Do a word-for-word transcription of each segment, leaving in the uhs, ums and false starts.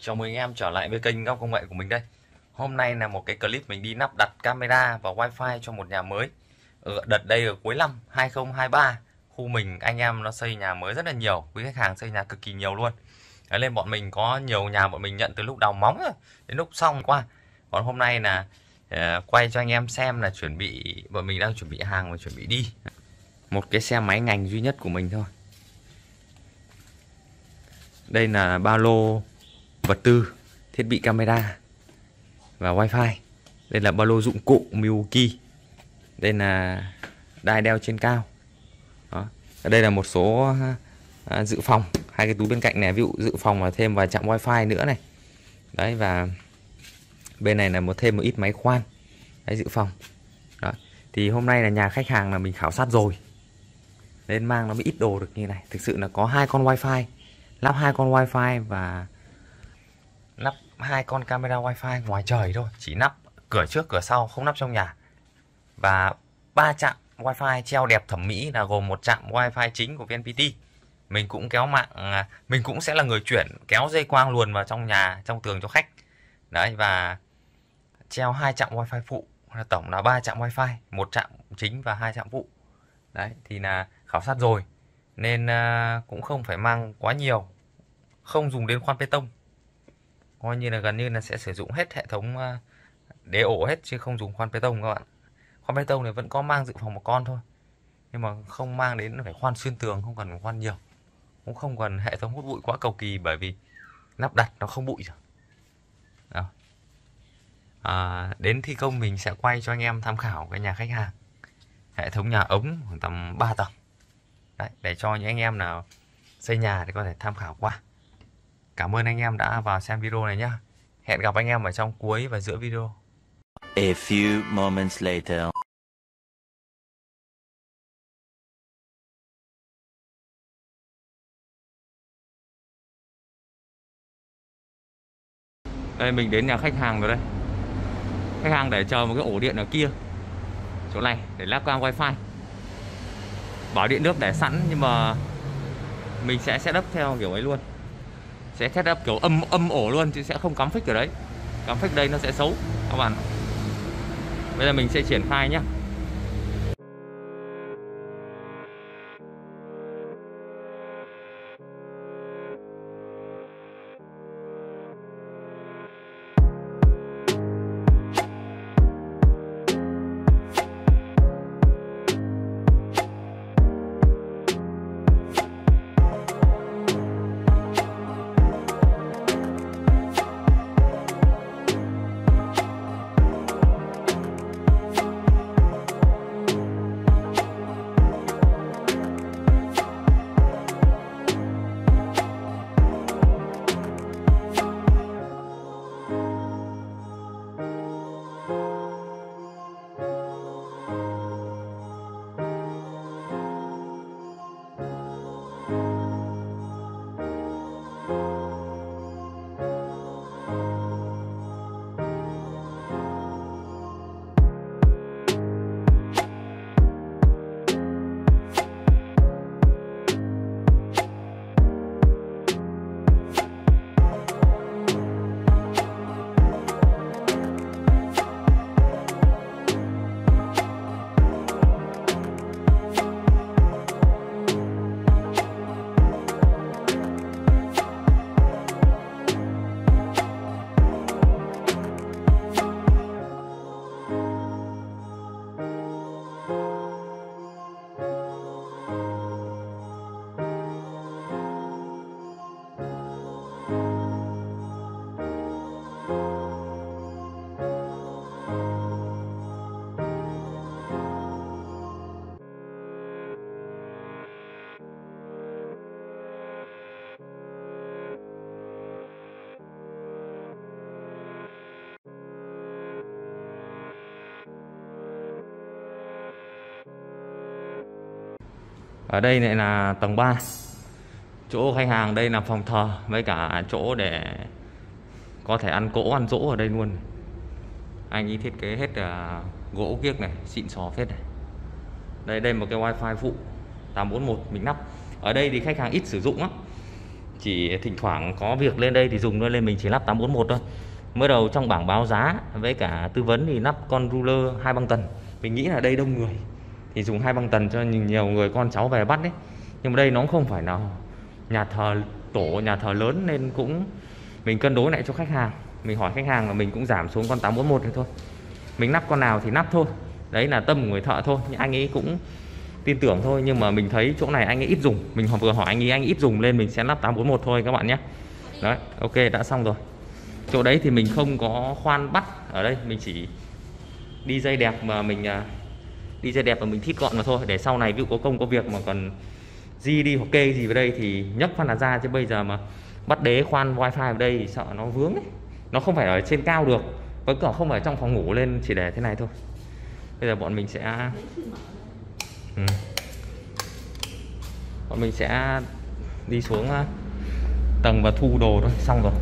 Chào mừng anh em trở lại với kênh Góc Công Nghệ của mình đây. Hôm nay là một cái clip mình đi lắp đặt camera và wifi cho một nhà mới. Ở đợt đây ở cuối năm hai không hai ba, khu mình anh em nó xây nhà mới rất là nhiều, quý khách hàng xây nhà cực kỳ nhiều luôn. Đấy, nên bọn mình có nhiều nhà bọn mình nhận từ lúc đào móng rồi, đến lúc xong qua. Còn hôm nay là uh, quay cho anh em xem là chuẩn bị bọn mình đang chuẩn bị hàng và chuẩn bị đi. Một cái xe máy ngành duy nhất của mình thôi. Đây là ba lô vật tư, thiết bị camera và wifi. Đây là ba lô dụng cụ Miyuki. Đây là đai đeo trên cao. Đó. Ở đây là một số à, dự phòng, hai cái túi bên cạnh này, ví dụ dự phòng và thêm vài trạm wifi nữa này. Đấy, và bên này là một thêm một ít máy khoan. Đấy, dự phòng. Đó. Thì hôm nay là nhà khách hàng là mình khảo sát rồi, nên mang nó mới ít đồ được như này. Thực sự là có hai con wifi, lắp hai con wifi và lắp hai con camera wifi ngoài trời thôi, chỉ lắp cửa trước cửa sau, không lắp trong nhà. Và ba trạm wifi treo đẹp thẩm mỹ, là gồm một trạm wifi chính của vê en pê tê. Mình cũng kéo mạng, mình cũng sẽ là người chuyển kéo dây quang luồn vào trong nhà, trong tường cho khách. Đấy, và treo hai trạm wifi phụ, là tổng là ba trạm wifi, một trạm chính và hai trạm phụ. Đấy, thì là khảo sát rồi nên cũng không phải mang quá nhiều, không dùng đến khoan bê tông, coi như là gần như là sẽ sử dụng hết hệ thống đế ổ hết, chứ không dùng khoan bê tông các bạn. Khoan bê tông này vẫn có mang dự phòng một con thôi, nhưng mà không mang đến phải khoan xuyên tường, không cần khoan nhiều, cũng không cần hệ thống hút bụi quá cầu kỳ, bởi vì lắp đặt nó không bụi rồi. Đó. À, đến thi công mình sẽ quay cho anh em tham khảo cái nhà khách hàng, hệ thống nhà ống khoảng tầm ba tầng. Đấy, để cho những anh em nào xây nhà thì có thể tham khảo qua. Cảm ơn anh em đã vào xem video này nhé. Hẹn gặp anh em ở trong cuối và giữa video. A few moments later. Đây, mình đến nhà khách hàng rồi đây. Khách hàng để chờ một cái ổ điện ở kia, chỗ này để lắp cam wifi. Bảo điện nước để sẵn, nhưng mà mình sẽ setup theo kiểu ấy luôn, sẽ setup kiểu âm âm ổ luôn, chứ sẽ không cắm phích ở đấy. Cắm phích đây nó sẽ xấu các bạn. Bây giờ mình sẽ triển khai nhé. Ở đây lại là tầng ba. Chỗ khách hàng đây là phòng thờ, với cả chỗ để có thể ăn cỗ ăn dỗ ở đây luôn. Anh ấy thiết kế hết là gỗ kiếc này, xịn xò phết này. Đây đây một cái wifi phụ tám bốn một mình lắp. Ở đây thì khách hàng ít sử dụng lắm, chỉ thỉnh thoảng có việc lên đây thì dùng thôi, lên mình chỉ lắp tám bốn một thôi. Mới đầu trong bảng báo giá với cả tư vấn thì lắp con ruler hai băng tần. Mình nghĩ là đây đông người thì dùng hai băng tần cho nhiều người con cháu về bắt đấy. Nhưng mà đây nó không phải nào nhà thờ tổ, nhà thờ lớn, nên cũng mình cân đối lại cho khách hàng. Mình hỏi khách hàng là mình cũng giảm xuống con tám bốn một này thôi. Mình lắp con nào thì lắp thôi. Đấy là tâm của người thợ thôi. Nhưng anh ấy cũng tin tưởng thôi. Nhưng mà mình thấy chỗ này anh ấy ít dùng. Mình vừa hỏi anh ấy, anh ấy ít dùng lên mình sẽ lắp tám bốn một thôi các bạn nhé. Đấy, ok, đã xong rồi. Chỗ đấy thì mình không có khoan bắt. Ở đây mình chỉ đi dây đẹp mà mình đi dây đẹp và mình thít gọn mà thôi. Để sau này ví dụ có công có việc mà còn di đi hoặc kê gì vào đây thì nhấc phát là ra. Chứ bây giờ mà bắt đế khoan wifi vào đây thì sợ nó vướng ấy. Nó không phải ở trên cao được, với cả không phải trong phòng ngủ, lên chỉ để thế này thôi. Bây giờ bọn mình sẽ ừ. Bọn mình sẽ đi xuống tầng và thu đồ thôi, xong rồi.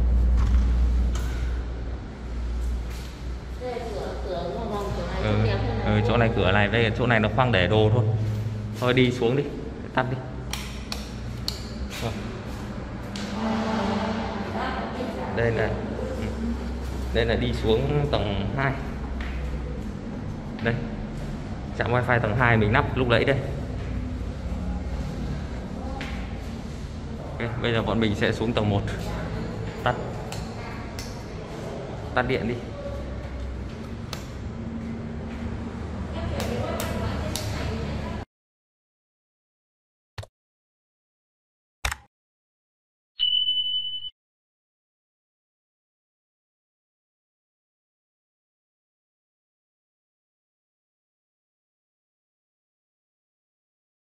Ừ, ừ, chỗ này cửa này, đây chỗ này nó khoang để đồ thôi. Thôi đi xuống đi, tắt đi. Rồi. Đây là đây là đi xuống tầng hai. Đây, trạm wifi tầng hai mình lắp lúc nãy đây. Okay, bây giờ bọn mình sẽ xuống tầng một. Tắt Tắt điện đi.